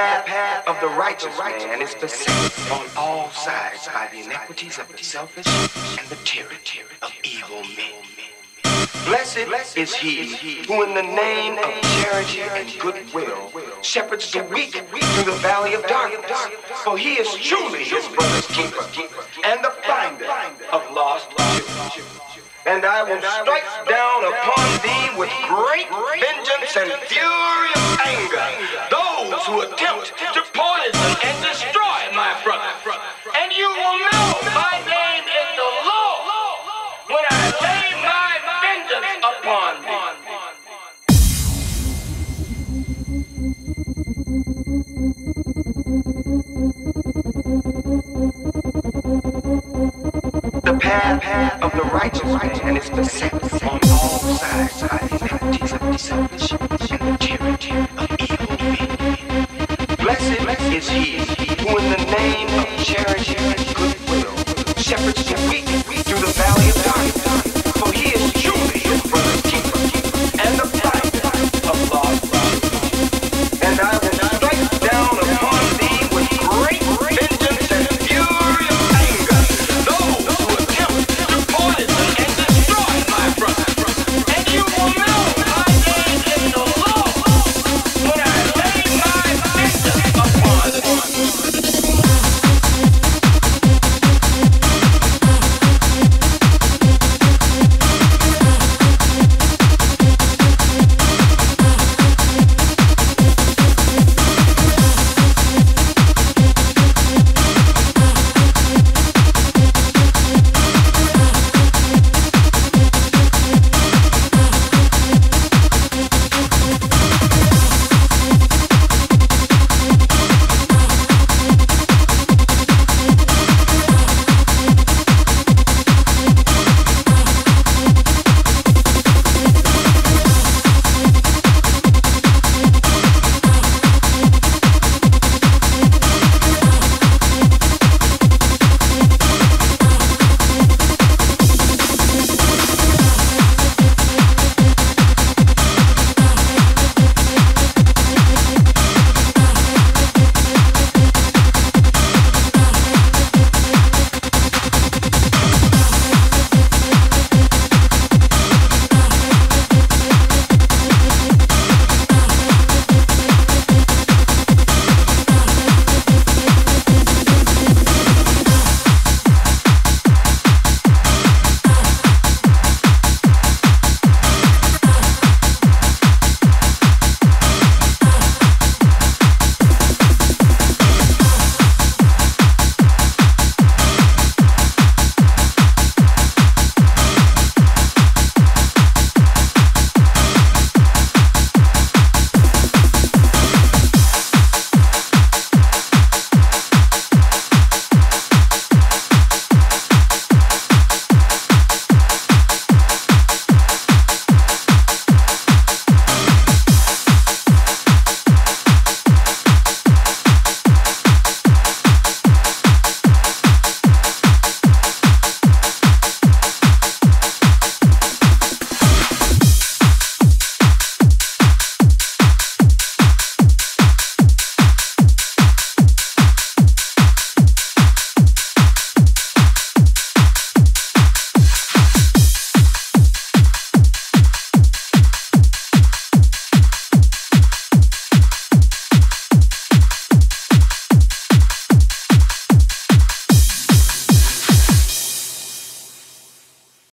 path of the righteous man is beset on all sides by the iniquities of the selfish and the tyranny of evil men. Blessed is he who in the name of charity and goodwill shepherds the weak through the valley of darkness, for he is truly his brother's keeper and the finder of lost children. And I will strike down upon thee with great vengeance and furious anger those who attempt to poison and destroy my brother. And you will know my name is the Lord when I lay my vengeance upon thee. The path of the righteous man is beset on all sides by the iniquities of the selfish and the tyranny of evil men. Blessed is he who in the name of charity and goodwill shepherds